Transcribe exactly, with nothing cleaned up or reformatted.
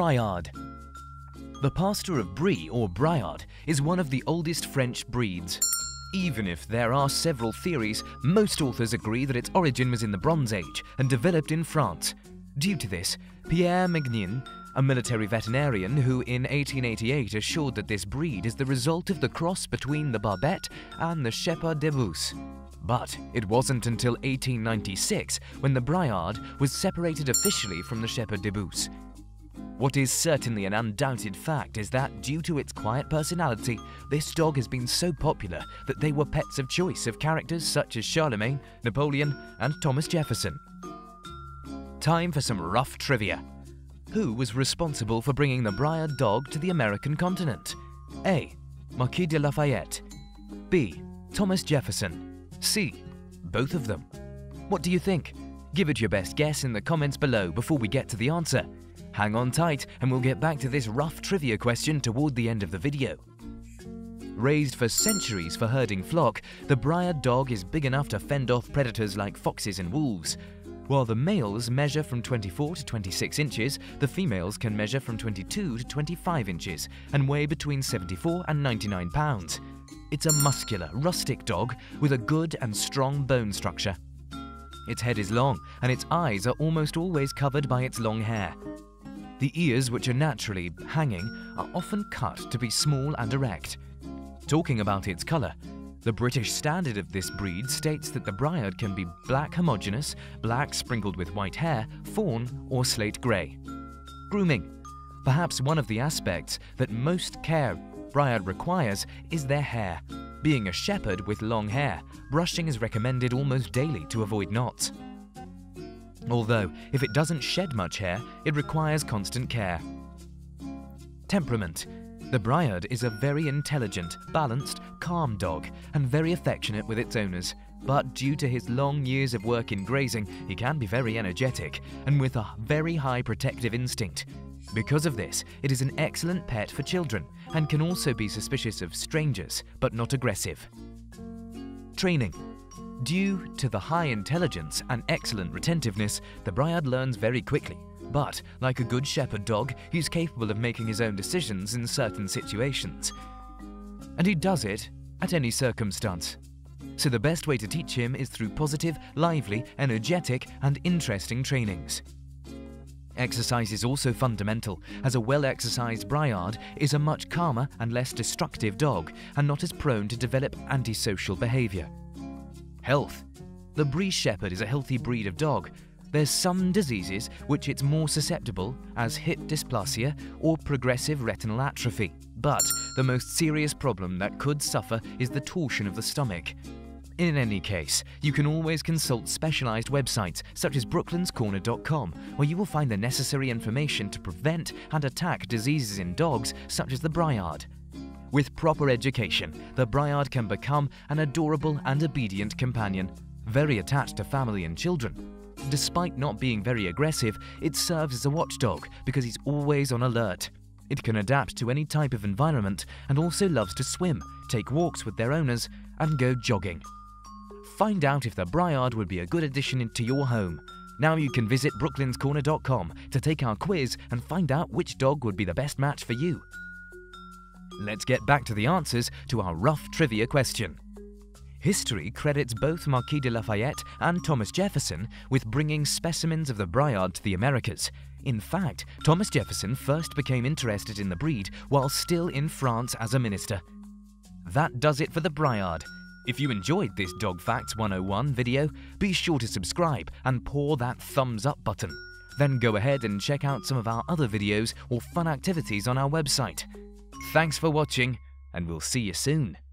Briard. The Pastor of Brie, or Briard, is one of the oldest French breeds. Even if there are several theories, most authors agree that its origin was in the Bronze Age and developed in France. Due to this, Pierre Mégnin, a military veterinarian who in eighteen eighty-eight assured that this breed is the result of the cross between the Barbet and the Sheperd de Beauce. But it wasn't until eighteen ninety-six when the Briard was separated officially from the Sheperd de Beauce. What is certainly an undoubted fact is that, due to its quiet personality, this dog has been so popular that they were pets of choice of characters such as Charlemagne, Napoleon and Thomas Jefferson. Time for some Ruff Trivia. Who was responsible for bringing the Briard dog to the American continent? A. Marquis De Lafayette. B. Thomas Jefferson. C. Both of them. What do you think? Give it your best guess in the comments below before we get to the answer. Hang on tight and we'll get back to this Ruff Trivia question toward the end of the video. Raised for centuries for herding flock, the Briard dog is big enough to fend off predators like foxes and wolves. While the males measure from twenty-four to twenty-six inches, the females can measure from twenty-two to twenty-five inches and weigh between seventy-four and ninety-nine pounds. It's a muscular, rustic dog with a good and strong bone structure. Its head is long and its eyes are almost always covered by its long hair. The ears, which are naturally hanging, are often cut to be small and erect. Talking about its colour, the British standard of this breed states that the Briard can be black homogeneous, black sprinkled with white hair, fawn or slate grey. Grooming. Perhaps one of the aspects that most care Briard requires is their hair. Being a shepherd with long hair, brushing is recommended almost daily to avoid knots. Although, if it doesn't shed much hair, it requires constant care. Temperament. The Briard is a very intelligent, balanced, calm dog and very affectionate with its owners, but due to his long years of work in grazing, he can be very energetic and with a very high protective instinct. Because of this, it is an excellent pet for children and can also be suspicious of strangers, but not aggressive. Training. Due to the high intelligence and excellent retentiveness, the Briard learns very quickly. But, like a good shepherd dog, he's capable of making his own decisions in certain situations. And he does it at any circumstance. So the best way to teach him is through positive, lively, energetic and interesting trainings. Exercise is also fundamental, as a well-exercised Briard is a much calmer and less destructive dog and not as prone to develop antisocial behaviour. Health. The Brie Shepherd is a healthy breed of dog. There's some diseases which it's more susceptible, as hip dysplasia or progressive retinal atrophy. But the most serious problem that could suffer is the torsion of the stomach. In any case, you can always consult specialized websites such as brooklands corner dot com, where you will find the necessary information to prevent and attack diseases in dogs such as the Briard. With proper education, the Briard can become an adorable and obedient companion, very attached to family and children. Despite not being very aggressive, it serves as a watchdog because he's always on alert. It can adapt to any type of environment and also loves to swim, take walks with their owners, and go jogging. Find out if the Briard would be a good addition into your home. Now you can visit brooklands corner dot com to take our quiz and find out which dog would be the best match for you. Let's get back to the answers to our Ruff Trivia question. History credits both Marquis de Lafayette and Thomas Jefferson with bringing specimens of the Briard to the Americas. In fact, Thomas Jefferson first became interested in the breed while still in France as a minister. That does it for the Briard. If you enjoyed this Dog Facts one oh one video, be sure to subscribe and paw that thumbs up button. Then go ahead and check out some of our other videos or fun activities on our website. Thanks for watching, and we'll see you soon.